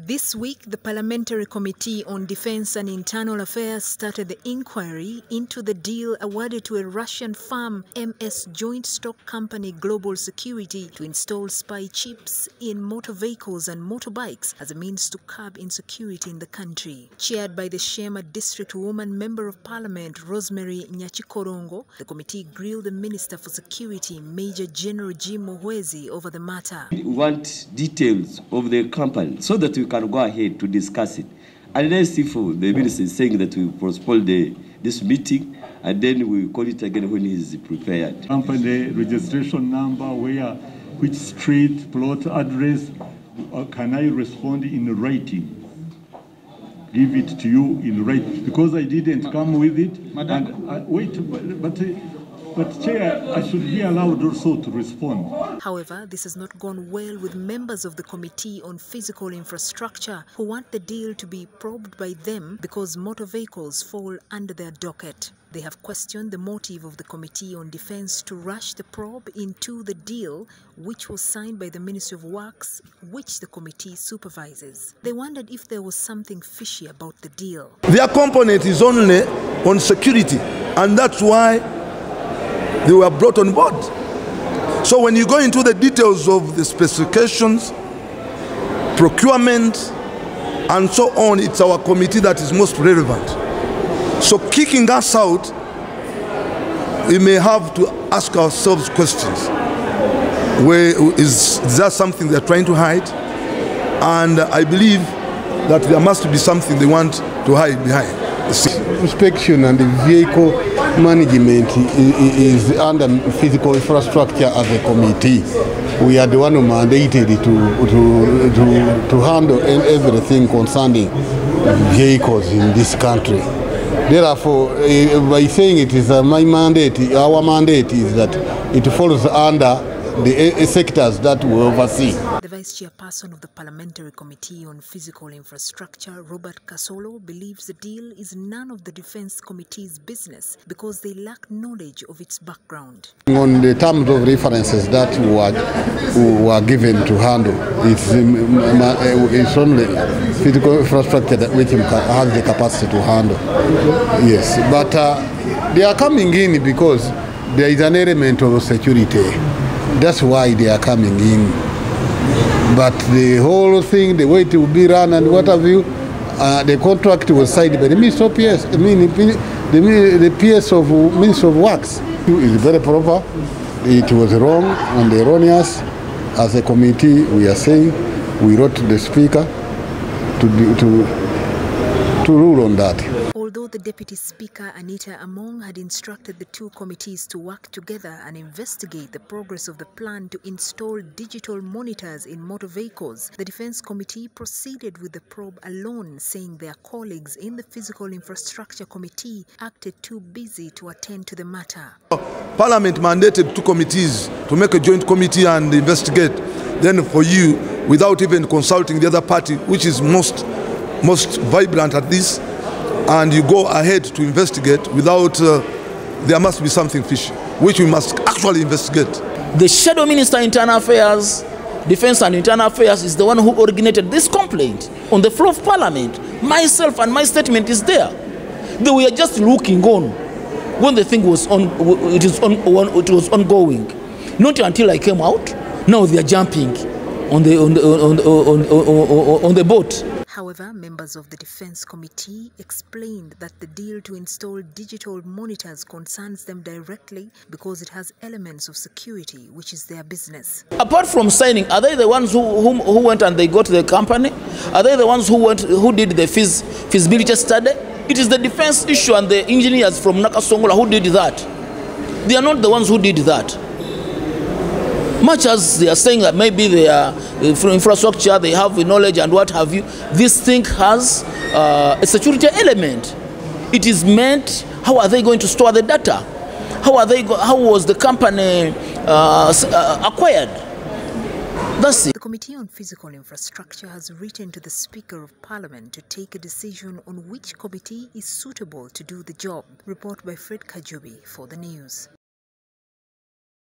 This week, the Parliamentary Committee on Defense and Internal Affairs started the inquiry into the deal awarded to a Russian firm, MS Joint Stock Company Global Security, to install spy chips in motor vehicles and motorbikes as a means to curb insecurity in the country. Chaired by the Shema District Woman Member of Parliament, Rosemary Nyachikorongo, the committee grilled the Minister for Security, Major General Jim Muhwezi, over the matter. We want details of the company so that we can go ahead to discuss it. Unless if the minister is saying that we postpone this meeting and then we call it again when he is prepared. Company registration number, which street, plot, address, can I respond in writing? Give it to you in writing, because I didn't come with it. Madam. But Chair, I should be allowed also to respond. However, this has not gone well with members of the Committee on Physical Infrastructure who want the deal to be probed by them because motor vehicles fall under their docket. They have questioned the motive of the Committee on Defense to rush the probe into the deal, which was signed by the Ministry of Works, which the committee supervises. They wondered if there was something fishy about the deal. Their component is only on security, and that's why they were brought on board. So when you go into the details of the specifications, procurement, and so on, it's our committee that is most relevant. So kicking us out, we may have to ask ourselves questions. Is that something they're trying to hide? And I believe that there must be something they want to hide behind. Inspection and the vehicle management is under physical infrastructure as a committee. We are the one who mandated to handle everything concerning vehicles in this country. Therefore, by saying it is my mandate, our mandate is that it falls under the sectors that we oversee. The Vice Chairperson of the Parliamentary Committee on Physical Infrastructure, Robert Kasolo, believes the deal is none of the Defence Committee's business because they lack knowledge of its background. On the terms of references that were given to handle, it's only physical infrastructure that which has the capacity to handle. Yes, but they are coming in because there is an element of security. That's why they are coming in. But the whole thing, the way it will be run and what have you, the contract was signed by the Minister of PS, the PS of Minister of Works. It is very proper. It was wrong and erroneous. As a committee, we are saying we wrote to the Speaker to rule on that. Although the Deputy Speaker, Anita Among, had instructed the two committees to work together and investigate the progress of the plan to install digital monitors in motor vehicles, the Defence Committee proceeded with the probe alone, saying their colleagues in the Physical Infrastructure Committee acted too busy to attend to the matter. Parliament mandated two committees to make a joint committee and investigate. Then for you, without even consulting the other party, which is most vibrant at this, and you go ahead to investigate without, there must be something fishy, which we must actually investigate. The Shadow Minister Internal Affairs, Defense and Internal Affairs is the one who originated this complaint on the floor of Parliament. Myself and my statement is there. They were just looking on when the thing was it was ongoing. Not until I came out. Now they are jumping on the boat. However, members of the Defence Committee explained that the deal to install digital monitors concerns them directly because it has elements of security, which is their business. Apart from signing, are they the ones who went and they got the company? Are they the ones who did the feasibility study? It is the defense issue and the engineers from Nakasongola who did that. They are not the ones who did that. Much as they are saying that maybe they are infrastructure, they have the knowledge and what have you, this thing has a security element. It is meant, how are they going to store the data? How was the company acquired? That's it. The Committee on Physical Infrastructure has written to the Speaker of Parliament to take a decision on which committee is suitable to do the job. Report by Fred Kajubi for the news.